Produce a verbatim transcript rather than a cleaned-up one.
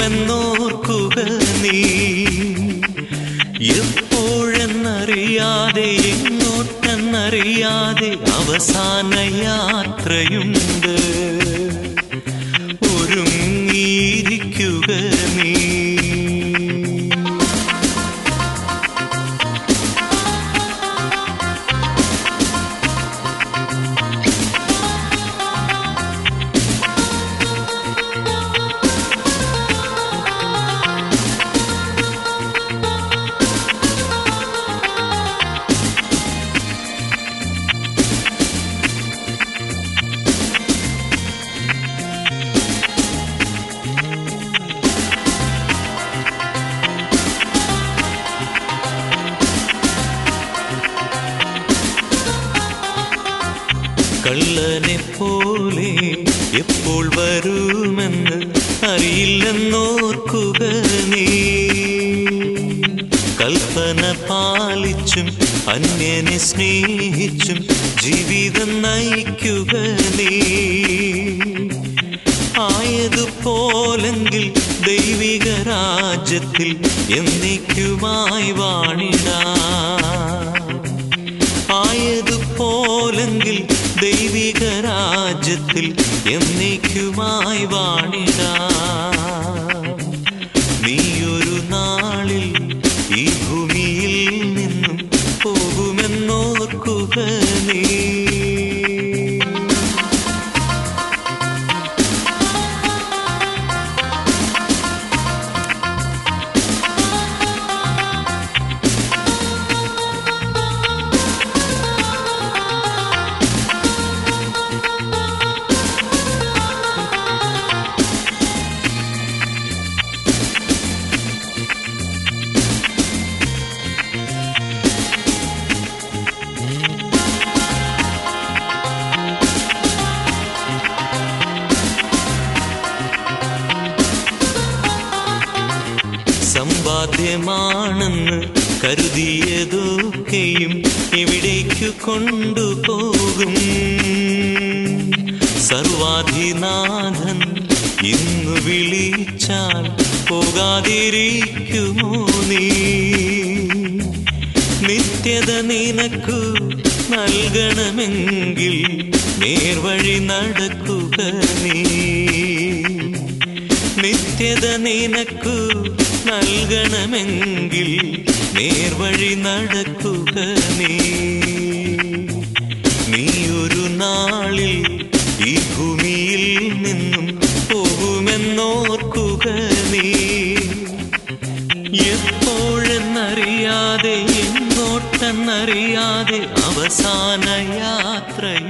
പോകുമെന്നോർക്കുക നീ. എപ്പോഴെന്നറിയാതെ എങ്ങോട്ടെന്നറിയാതെ അവസാന യാത്രയുണ്ട്. ഒരുങ്ങിയിരിക്കുക നീ. കള്ളനെ പോലെ എപ്പോൾ വരുമെന്ന് അറിയില്ലെന്നോർക്കുക നീ. കൽപ്പന പാലിച്ചും അന്യനെ സ്നേഹിച്ചും ജീവിതം നയിക്കുക നീ. ആയതുപോലെങ്കിൽ ദൈവിക രാജ്യത്തിൽ എന്നേക്കുമായി വാണിടാം. ആയതുപോലെങ്കിൽ ദൈവിക രാജ്യത്തിൽ എന്നേക്കുമായി വാണിടാം. നീയൊരു നാളിൽ ഈ ഭൂമിയിൽ നിന്നും പോകുമെന്നോർക്കുക നീ. സമ്പാദ്യമാണെന്ന് കരുതിയതൊക്കെയും എവിടേക്കു കൊണ്ടുപോകും. സർവാധിനാഥൻ ഇന്നു വിളിച്ചാൽ പോകാതിരിക്കുമോ നീ. നിത്യത നിനക്കു നൽകണമെങ്കിൽ നേർവഴി നടക്കുക നീ. നിത്യത നിനക്കു നൽകണമെങ്കിൽ നേർവഴി നടക്കുക നീ. നീയൊരു നാളിൽ ഈ ഭൂമിയിൽ നിന്നും പോകുമെന്നോർക്കുക നീ. എപ്പോഴെന്നറിയാതെ എങ്ങോട്ടെന്നറിയാതെ അവസാന യാത്ര